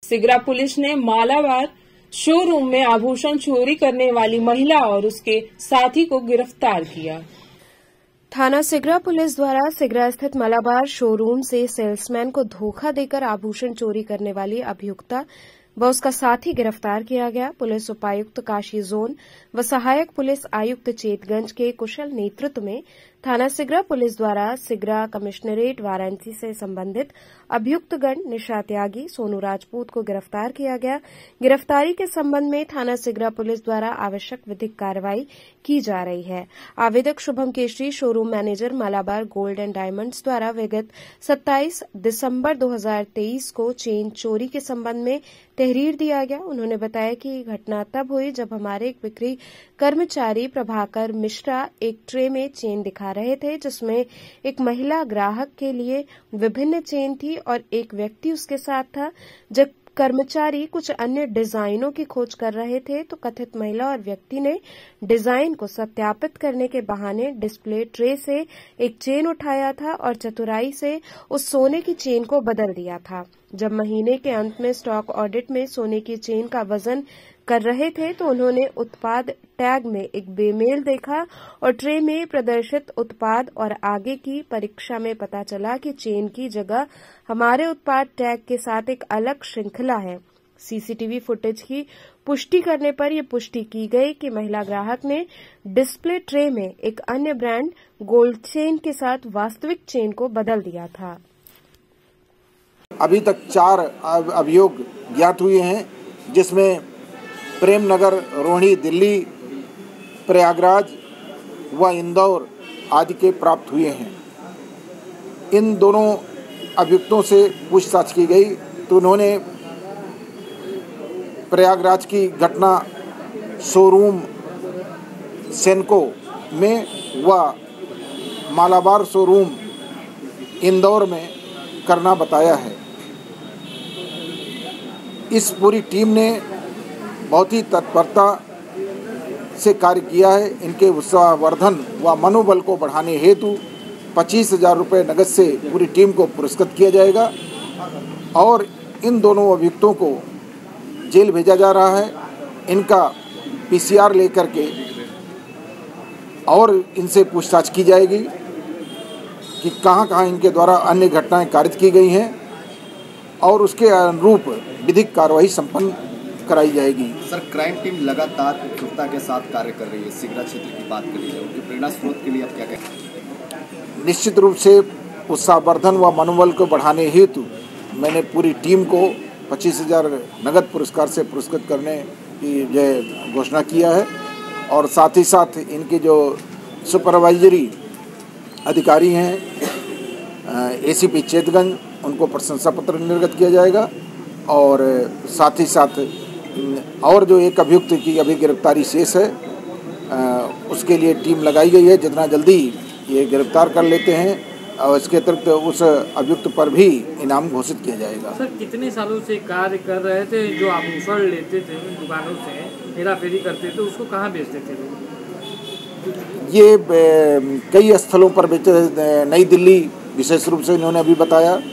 Sigra police ने Malabar showroom में आभूषण चोरी करने वाली महिला और उसके साथी को गिरफ्तार किया। थाना सिगरा पुलिस द्वारा सिगरा स्थित मालाबार शोरूम से सेल्समैन को धोखा देकर आभूषण चोरी करने वाली अभियुक्ता व उसका साथी गिरफ्तार किया गया। पुलिस उपायुक्त काशी जोन व सहायक पुलिस आयुक्त चेतगंज के कुशल नेतृत्व में थाना सिगरा पुलिस द्वारा सिगरा कमिश्नरेट वाराणसी से संबंधित अभियुक्तगण निशा त्यागी, सोनू राजपूत को गिरफ्तार किया गया। गिरफ्तारी के संबंध में थाना सिगरा पुलिस द्वारा आवश्यक विधिक कार्रवाई की जा रही है। आवेदक Shubham Keshari, showroom manager Malabar Gold and Diamonds द्वारा विगत 27 दिसंबर 2023 को चेन चोरी के संबंध में तहरीर दिया गया। उन्होंने बताया कि घटना तब हुई जब हमारे एक बिक्री कर्मचारी प्रभाकर मिश्रा एक ट्रे में चेन दिखा रहे थे, जिसमें एक महिला ग्राहक के लिए विभिन्न चेन थी और एक व्यक्ति उसके साथ था। जब कर्मचारी कुछ अन्य डिजाइनों की खोज कर रहे थे तो कथित महिला और व्यक्ति ने डिजाइन को सत्यापित करने के बहाने डिस्प्ले ट्रे से एक चेन उठाया था और चतुराई से उस सोने की चेन को बदल दिया था। जब महीने के अंत में स्टॉक ऑडिट में सोने की चेन का वजन कर रहे थे तो उन्होंने उत्पाद टैग में एक बेमेल देखा और ट्रे में प्रदर्शित उत्पाद और आगे की परीक्षा में पता चला कि चेन की जगह हमारे उत्पाद टैग के साथ एक अलग श्रृंखला है। सीसीटीवी फुटेज की पुष्टि करने पर यह पुष्टि की गई कि महिला ग्राहक ने डिस्प्ले ट्रे में एक अन्य ब्रांड गोल्ड चेन के साथ वास्तविक चेन को बदल दिया था। अभी तक 4 अभियोग ज्ञात हुए हैं, जिसमें प्रेमनगर, रोहिणी, दिल्ली, प्रयागराज व इंदौर आदि के प्राप्त हुए हैं। इन दोनों अभियुक्तों से पूछताछ की गई तो उन्होंने प्रयागराज की घटना शोरूम सेनको में व मालाबार शोरूम इंदौर में करना बताया है। इस पूरी टीम ने बहुत ही तत्परता से कार्य किया है। इनके उत्साहवर्धन व मनोबल को बढ़ाने हेतु 25,000 रुपये नगद से पूरी टीम को पुरस्कृत किया जाएगा और इन दोनों अभियुक्तों को जेल भेजा जा रहा है। इनका पीसीआर लेकर के और इनसे पूछताछ की जाएगी कि कहाँ इनके द्वारा अन्य घटनाएं कारित की गई हैं और उसके अनुरूप विधिक कार्रवाई संपन्न कराई जाएगी। सर, क्राइम टीम लगातार उत्सुकता के साथ कार्य कर रही है। सिगरा क्षेत्र की बात करी जाए, उनके प्रेरणा स्रोत के लिए आप क्या कहें? निश्चित रूप से उत्साहवर्धन व मनोबल को बढ़ाने हेतु मैंने पूरी टीम को 25,000 नगद पुरस्कार से पुरस्कृत करने की घोषणा किया है और साथ ही साथ इनके जो सुपरवाइजरी अधिकारी हैं एसीपी चेतगंज, उनको प्रशंसा पत्र निर्गत किया जाएगा और साथ ही साथ और जो एक अभियुक्त की अभी गिरफ्तारी शेष है उसके लिए टीम लगाई गई है। जितना जल्दी ये गिरफ्तार कर लेते हैं और इसके अतिरिक्त उस अभियुक्त पर भी इनाम घोषित किया जाएगा। सर, कितने सालों से कार्य कर रहे थे? जो आभूषण लेते थे दुकानों से, हेरा फेरी करते थे, उसको कहाँ बेचते थे लोग? ये कई स्थलों पर बेचे। नई दिल्ली विशेष रूप से इन्होंने अभी बताया,